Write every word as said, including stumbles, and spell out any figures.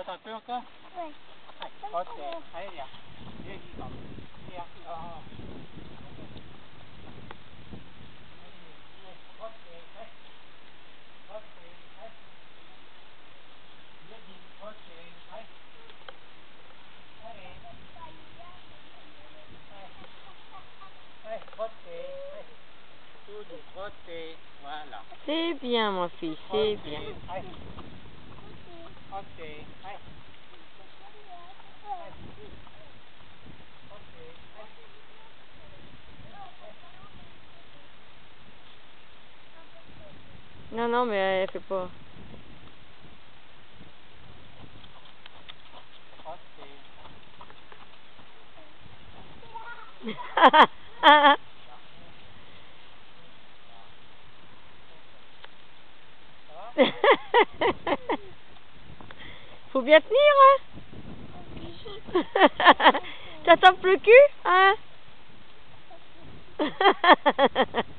crotte un peu encore? Ouais. Allez, crotte, allez, viens. Viens, dis donc. Viens. Oh. Allez, viens, crotte, allez. Crotte, allez. Viens, dis, crotte, allez. Allez. Allez, crottez, allez. Tout doux, crottez, voilà. C'est bien, mon fils, c'est bien. Allez. Crottez, allez. Allez. Crottez, allez. Non, non, mais elle fait pas. Crottez. Ça va? Faut bien tenir, hein? Ça t'en pleut le cul, hein?